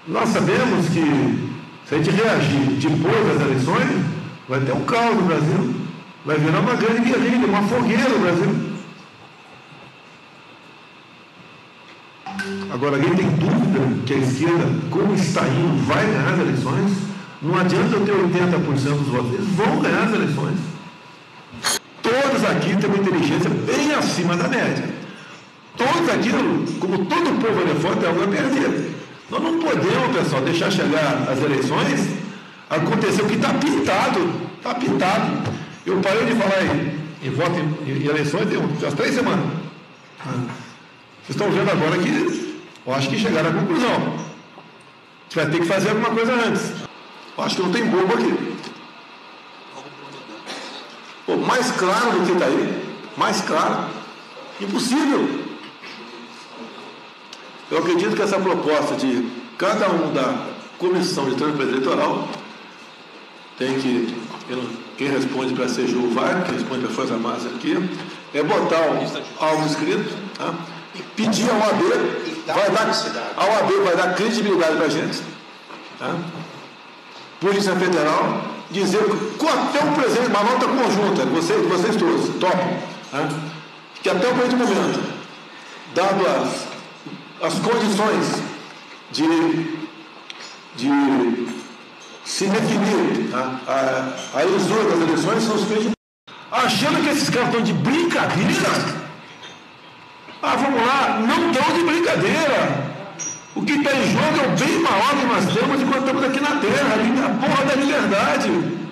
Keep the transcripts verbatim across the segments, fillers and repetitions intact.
Nós sabemos que, se a gente reagir depois das eleições, vai ter um caos no Brasil, vai virar uma grande guerrilha, uma fogueira no Brasil. Agora, alguém tem dúvida que a esquerda, como está indo, vai ganhar as eleições? Não adianta eu ter oitenta por cento dos votos, eles vão ganhar as eleições. Todos aqui têm uma inteligência bem acima da média. Todos aqui, como todo povo ali fora, tem algo a perder. Nós não podemos, pessoal, deixar chegar as eleições, acontecer o que está pintado, está pintado. Eu parei de falar em, em voto em, em eleições tem umas três semanas. Vocês estão vendo agora que eu acho que chegaram à conclusão. A gente vai ter que fazer alguma coisa antes. Eu acho que não tem bobo aqui. Pô, mais claro do que está aí, mais claro. Impossível. Eu acredito que essa proposta de cada um da comissão de transparência eleitoral tem que, quem responde para a C G U vai, quem responde para a Força Armada aqui, é botar algo escrito, tá? Pedir ao O A B, vai dar, a O A B vai dar credibilidade para a gente, tá? Polícia Federal, dizer que até o presente, uma nota conjunta, vocês, vocês todos, topam, tá? Que até o presente momento, dado as, as condições de, de se definir, tá? a, a ilusura das eleições, são os pedidos. Achando que esses caras estão de brincadeira? Ah, vamos lá, não estão de brincadeira. O que está em jogo é o bem maior que nós temos enquanto estamos aqui na Terra, a porra da liberdade.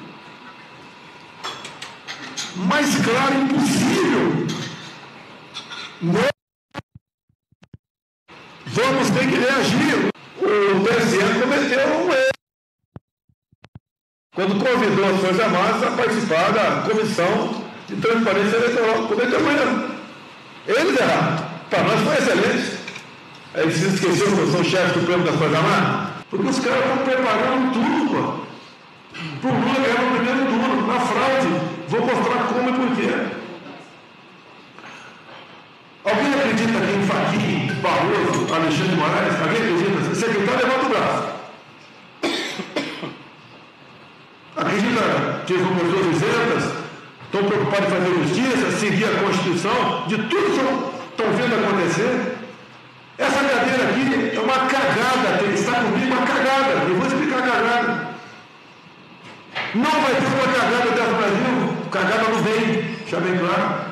Mais claro, impossível. Não. Vamos ter que reagir. O T S E cometeu um erro quando convidou as Forças Armadas a participar da Comissão de Transparência Eleitoral. Cometeu um erro. Eles erraram. Para nós foi excelente. Eles se esqueceram que eu sou o chefe supremo das Forças Armadas? Porque os caras estão preparando tudo, pô. Para o Lula ganhar no primeiro turno, na fraude. Vou mostrar como e por quê. Alguém acredita que em Fachin, Barroso, Alexandre de Moraes? Alguém acredita? Secretário, levanta o braço. Acredita que eles vão pessoas isentas? Estão preocupados em fazer justiça, seguir a Constituição, de tudo que estão vendo acontecer? Essa cadeira aqui é uma cagada, tem que estar comigo uma cagada. Eu vou explicar a cagada. Não vai ter uma cagada dentro do Brasil, cagada não vem, deixa bem claro.